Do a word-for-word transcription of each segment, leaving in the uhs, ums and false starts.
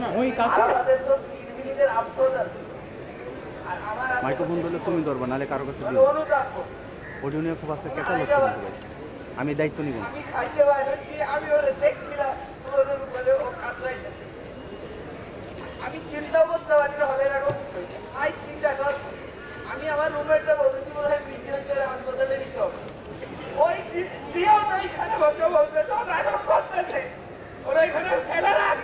ওই কাছে মাইক্রোফোন ধরলে তুমি ধরবা, নাহলে কারো কাছে দিও। ওটা নিয়ে খুব আজকে কেঁচা হচ্ছে ভাই, আমি দায়িত্ব নিব। আমি চিন্তা করতে পারি না হবে এরকম আই চিন্তা কর। আমি আমার রুমমেটটা বলতেছি বলে মিডিয়ামের হাসপাতালে নিতে হবে। ওই জিও তো এখানে বসে বলতেছে নাটক করতেছে, ওরা এখানে ফেলে রাখ।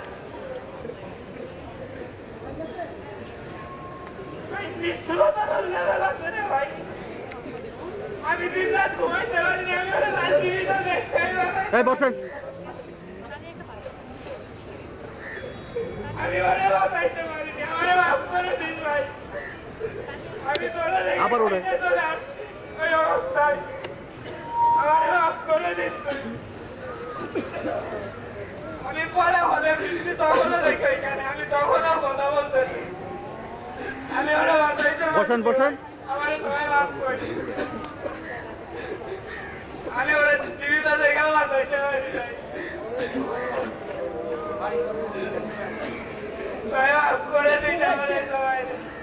আমি দিন রাত ঘুমাইতে পারি না, আমি ওরা রাজনীতিটা দেখছি। এই বসেন। আমি ওরা বাঁচাইতে পারিনি, আমারে মাফ করে দিন ভাই। আমি তোরা আবার ওরে চলে আসছি ওই অবস্থায়, আমারে মাফ করে দিন। আমি পরে হলে বৃষ্টি তখনও দেখে এখানে, আমি তখনও কথা বলতেছি। আমি ওরা বাঁচাইতে বসেন বসেন। আমারে তোমায় মাফ করে দিন। আমি ওরা জীবিত দেখে বাঁচাইতে পারি নাই। করে দিন আমারে সবাই।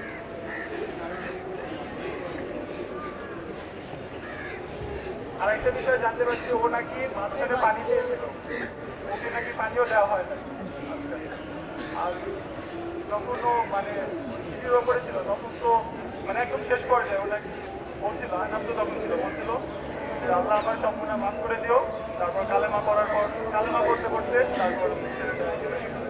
আরেকটা বিষয় জানতে পারছি, ও নাকি মাঝখানে পানি পেয়েছিল, ওকে নাকি পানিও দেওয়া হয় না। আর যখন ও মানে শিবির ওপরে ছিল তখন তো মানে একদম শেষ পর্যায়ে ও নাকি বলছিল, আনাম তো তখন ছিল, বলছিল যে আল্লাহ আমার সম্পূর্ণ মাফ করে দিও। তারপর কালেমা করার পর কালেমা করতে করতে তারপর